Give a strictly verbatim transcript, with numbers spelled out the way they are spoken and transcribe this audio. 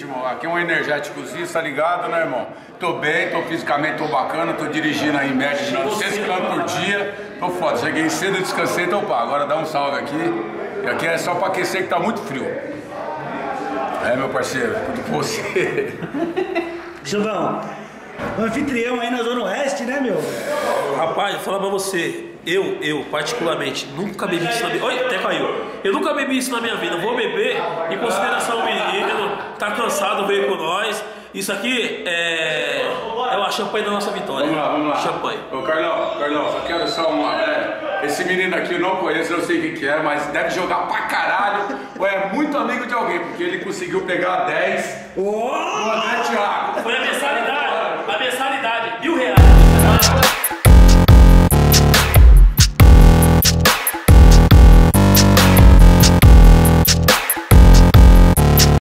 irmão. Aqui é um energéticozinho, tá ligado, né, irmão? Tô bem, tô fisicamente, tô bacana, tô dirigindo aí em média de novecentos quilômetros por dia. Tô foda, cheguei cedo, descansei, tô pá. Agora dá um salve aqui. E aqui é só pra aquecer que tá muito frio. É, meu parceiro, tudo com você. Xandão, o anfitrião aí na Zona Oeste, né, meu? Rapaz, vou falar pra você. Eu, eu, particularmente, nunca bebi isso na minha vida. Olha, até caiu. Eu nunca bebi isso na minha vida. Vou beber em consideração ao menino. Tá cansado, veio com nós. Isso aqui é, é a champanhe da nossa vitória. Vamos lá, vamos lá. Champanhe. Ô, Carlão, Carlão, só quero só uma, velho. Esse menino aqui eu não conheço, não sei o que que é, mas deve jogar pra caralho. Ou é muito amigo de alguém, porque ele conseguiu pegar dez. Oh! Do André Thiago. Foi a mensalidade. A mensalidade. Mil reais.